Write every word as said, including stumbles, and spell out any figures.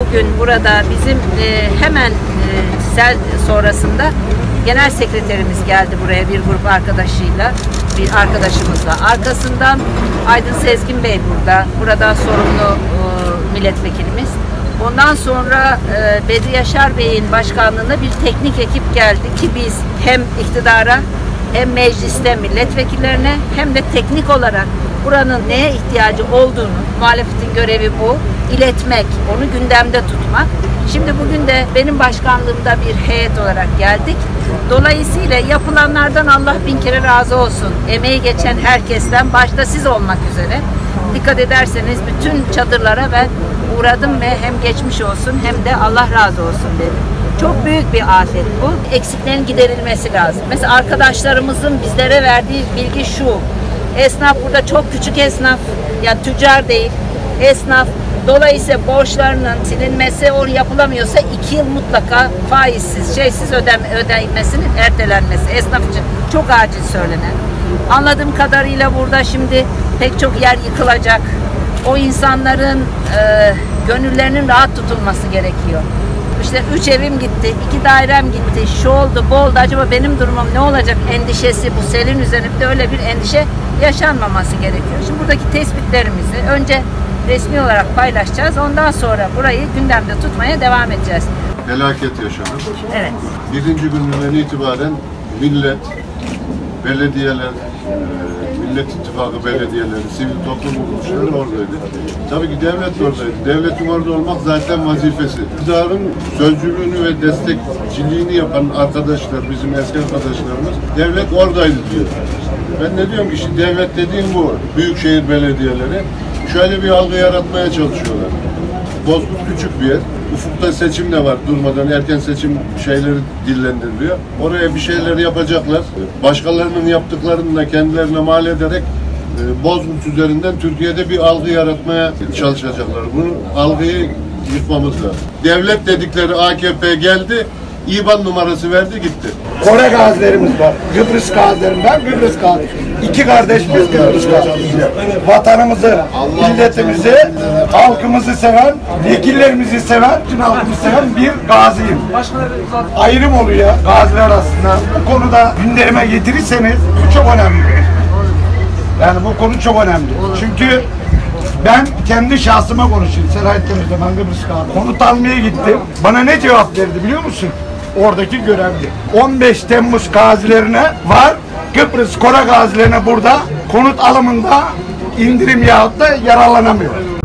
bugün burada bizim e, hemen e, sel sonrasında genel sekreterimiz geldi buraya bir grup arkadaşıyla, bir arkadaşımızla. Arkasından Aydın Sezgin Bey burada, buradan sorumlu e, milletvekilimiz. Ondan sonra e, Bedri Yaşar Bey'in başkanlığında bir teknik ekip geldi ki biz hem iktidara hem mecliste milletvekillerine hem de teknik olarak buranın neye ihtiyacı olduğunu, muhalefetin görevi bu, iletmek, onu gündemde tutmak. Şimdi bugün de benim başkanlığımda bir heyet olarak geldik. Dolayısıyla yapılanlardan Allah bin kere razı olsun. Emeği geçen herkesten, başta siz olmak üzere. Dikkat ederseniz bütün çadırlara ben uğradım ve hem geçmiş olsun hem de Allah razı olsun dedim. Çok büyük bir afet bu. Eksiklerin giderilmesi lazım. Mesela arkadaşlarımızın bizlere verdiği bilgi şu. Esnaf burada çok küçük esnaf, yani tüccar değil, esnaf. Dolayısıyla borçlarının silinmesi, o yapılamıyorsa iki yıl mutlaka faizsiz, şeysiz ödeme, ödenmesinin ertelenmesi. Esnaf için çok acil söylenen. Anladığım kadarıyla burada şimdi pek çok yer yıkılacak. O insanların e, gönüllerinin rahat tutulması gerekiyor. İşte üç evim gitti, iki dairem gitti, şu oldu, bu oldu, acaba benim durumum ne olacak endişesi, bu selin üzerinde öyle bir endişe yaşanmaması gerekiyor. Şimdi buradaki tespitlerimizi önce resmi olarak paylaşacağız, ondan sonra burayı gündemde tutmaya devam edeceğiz. Felaket yaşanır. Evet. Birinci günden itibaren millet, belediyeler, Millet İttifakı belediyeleri, sivil toplum kuruluşları oradaydı. Tabii ki devlet oradaydı. Devletin orada olmak zaten vazifesi. İktidarın sözcülüğünü ve destekçiliğini yapan arkadaşlar, bizim eski arkadaşlarımız, devlet oradaydı diyor. Ben ne diyorum ki işte devlet dediğim bu. Büyükşehir belediyeleri şöyle bir algı yaratmaya çalışıyorlar. Bozkurt küçük bir yer. Ufukta seçim de var durmadan, erken seçim şeyleri dillendiriliyor. Oraya bir şeyler yapacaklar. Başkalarının yaptıklarını da kendilerine mal ederek e, Bozkurt üzerinden Türkiye'de bir algı yaratmaya çalışacaklar. Bunun algıyı yıkmamız lazım. Devlet dedikleri A K P geldi, İBAN numarası verdi gitti. Kore gazilerimiz var. Kıbrıs gazilerinden Kıbrıs gazi. İki kardeş biz Kıbrıs gazileri. Vatanımızı, milletimizi, halkımızı seven, vekillerimizi seven, bütün halkımızı seven bir gaziyim. Ayrım oluyor gaziler arasında. Bu konuda gündeme getirirseniz bu çok önemli. Yani bu konu çok önemli. Çünkü ben kendi şahsıma konuşayım. Selahattin'de ben Kıbrıs gazi. Konut almaya gittim. Bana ne cevap verdi biliyor musun? Oradaki görevli. on beş Temmuz gazilerine var. Kıbrıs Kore gazilerine burada konut alımında indirim yahut da yararlanamıyor.